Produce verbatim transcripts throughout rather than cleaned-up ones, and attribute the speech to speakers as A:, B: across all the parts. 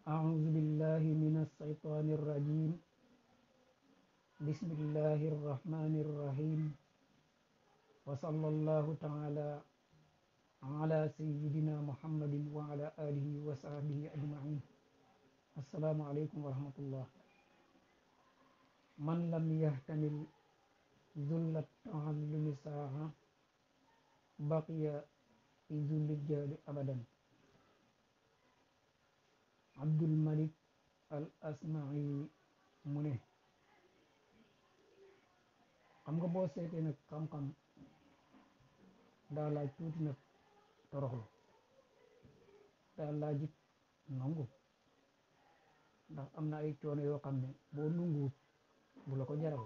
A: أعوذ بالله من الشيطان الرجيم. بسم الله الرحمن الرحيم. وصلى الله تعالى على سيدنا محمد وعلى آله وصحبه أجمعين. السلام عليكم ورحمة الله. من لم يحتمل ذل التعلم ساعة بقي في ذل الجهل أبدا. عبد الملك الأسمعي mu ne xam nga boo seetee nag xam-xam daa laaj tuuti nag toroxlu, daa laaj it nangu, ndax am na ay coono yoo xam ne boo nanguwut bu la ko jaral.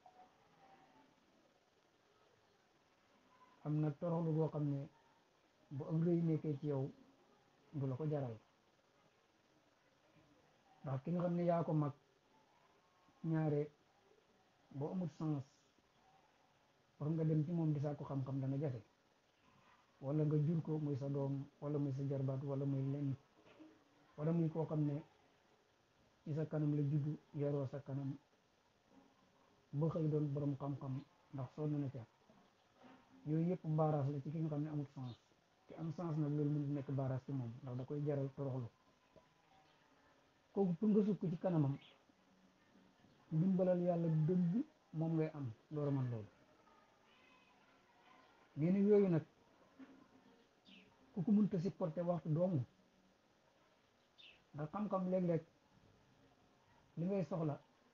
A: am na toroxlu boo xam ne bu ak rëy nekkee ci yow du la ko jaral, ndax ki nga xam ne yaa ko mag ñaare boo amul sens pour nga dem ci moom di sàkku xam-xam dana jafe, wala nga jur ko muy sa doom wala muy sa jarbaat wala muy lenn, wala muy koo xam ne ci sa kanam la juddu yaroo sa kanam ba xëy doon borom xam-xam ndax sonn na ca. yooyu yëpp baaraas la ci ki nga xam ne amul sens. ci am sens nag loolu mënut nekk baaraas ci moom ndax da koy jaral toroxlu. kooku pour nga sukk ci kanamam ndimbalal yàlla dëgg moom ngay am door a man loolu. nee na yooyu nag ku ko mënta supporter waxtu doomu, ndax xam-xam léeg-léeg li ngay soxla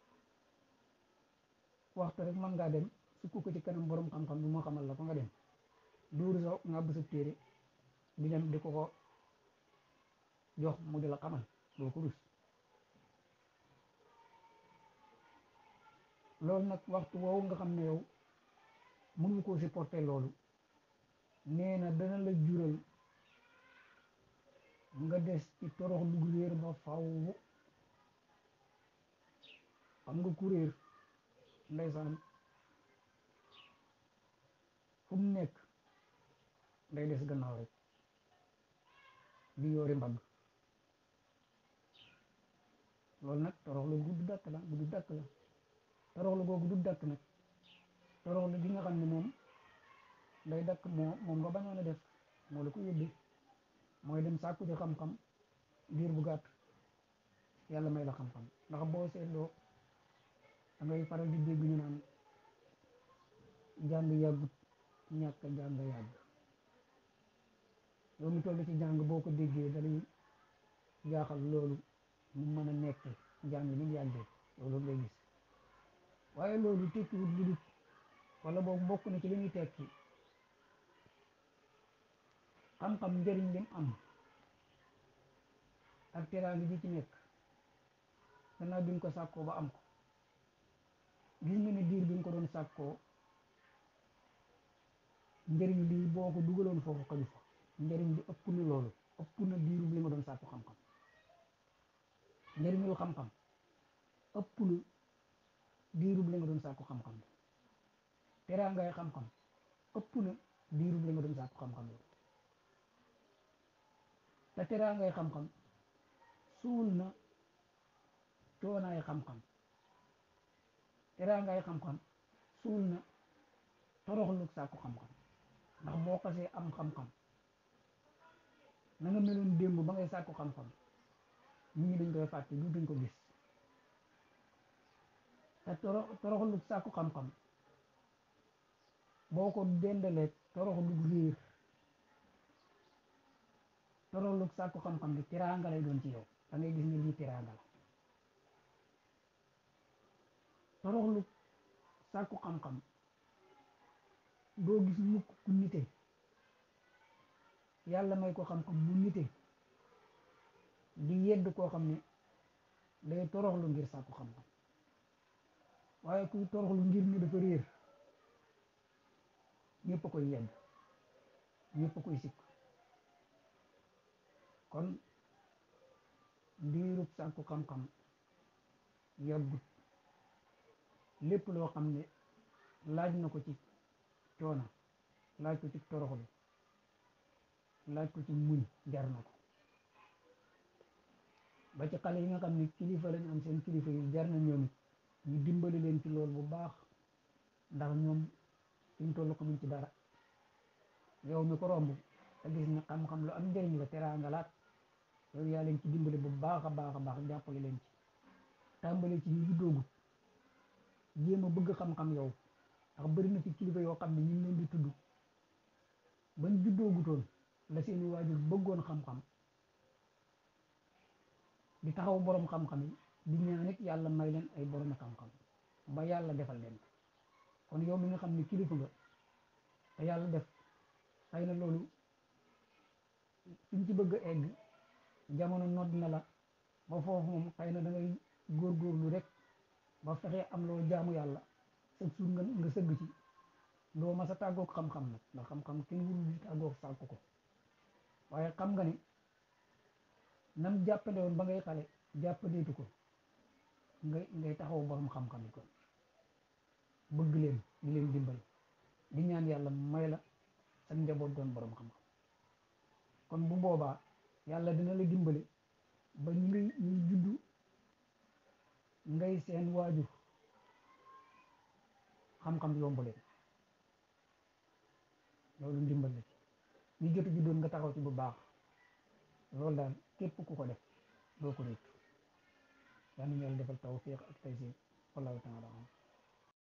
A: waxtu rek mën ngaa dem sukk ko ci kanam borom xam-xam bi moo xamal la ko nga dem dóoru sa nga bësa téere di dem di ko ko jox mu di la xamal doo ko rus. loolu nag waxtu woowu nga xam ne yow mënu koo supporter loolu, nee na dana la jural nga des ci torox lu réer ba faw. xam nga ku réer ndeysaan fu mu nekk day des gannaaw rek di yoori mbagg. loolu nag torox lu gudd dakk la gudd dakk la torox lu googu du dakk nag torox lu gi nga xam ne moom day dakk moo moom nga bañoon a def moo la ko yóbbee mooy dem sàkku ci xam-xam diir bu gàtt yàlla may la xam-xam. ndax boo seetloo da ngay faral di dégg ñu naan jàng yàggut ñàkk jàng yàgg. yow mi toll ci jàng boo ko déggee dalay jaaxal loolu mu mën a nekk jàng ni mu yàggee loolu ngay gis, waaye loolu tekkiwut lu dul wala boobu bokk na ci li ñuy tekki xam-xam njëriñ lim am ak teraanga ji ci nekk gannaaw bi nga ko sàkkoo ba am ko. gis nga ne diir bi nga ko doon sàkkoo njëriñ lii boo ko dugaloon foofu xaju fa. njëriñ bi ëpp na loolu, ëpp na diiru li nga doon sàkku xam-xam. njëriñul xam-xam ëpp na diiru li nga doon sàkku xam-xam. teraangay xam-xam ëpp na diiru li nga doon sàkku xam-xam. te teraangay xam-xam suul na coonaay xam-xam. teraangay xam-xam suul na toroxlu sàkku xam-xam. ndax boo xasee am xam-xam na nga meloon démb ba ngay sàkku xam-xam nit ñi dañ koy fàtte du duñ ko gis. te toro toroxlu sàkku xam-xam boo ko dendalee toroxlu réer, toroxlu sàkku xam-xam bi teraanga lay doon ci yow, da ngay gis ne lii teraanga la. toroxlu sàkku xam-xam doo gis mukk ku nite yàlla may ko xam-xam bu nite di yedd koo xam ne day toroxlu ngir sàkku xam-xam. waaye kuy toroxlu ngir ni dafa réer ñëpp a koy yedd, ñëpp a koy sikk. kon diirub sàkku xam-xam yàggut. lépp loo xam ne laaj na ko ci coono, laaj ko ci toroxlu, laaj ko ci muñ jar na ko. ba ci xale yi nga xam ne kilifa lañ am seen kilifa yi jar na ñoom it ñu dimbali leen ci loolu bu baax ndax ñoom fi ñu toll xamuñ ci dara yow mi ko romb te gis ne xam-xam lu am njëriñ la teraanga laat yow yaa leen ci dimbali bu baax a baax a baax jàppale leen ci tàmbale ci ñu juddoogut jéem a bëgg xam-xam yow ndax bëri na ci kilifa yoo xam ne ñu ngi leen di tudd bañ juddoogutoon la seeni waajur bëggoon xam-xam di taxaw borom xam-xam yi di ñaan it yàlla may leen ay borom xam-xam ba yàlla defal leen kon yow mi nga xam ne kilifa nga te yàlla def xëy na loolu fiñ ci bëgg a egg jamono nodd na la ba foofu moom xëy na da ngay góorgóorlu rek ba fexe am loo jaamu yàlla sëg suur nga nga sëgg ci doo ma sa tàggoog xam-xam nag ndax xam-xam kenn wurul di tàggoog sàkku ko waaye xam nga ne nam jàppande woon ba ngay xale jàppandeetu ko ngay ngay taxaw borom xam-xam yi kon bëgg leen di leen dimbal di ñaan yàlla may la sa njaboot doon borom xam-xam kon bu boobaa yàlla dina la dimbale ba ñu ngay ñuy juddu ngay seen waajur xam-xam yomb leen loolu ndimbal la ci ñu jotu juddoon nga taxaw ci bu baax loolu daal képp ku ko def doo ko réccu yal na yàlla defal tawfiq ak taysiir wallahu taala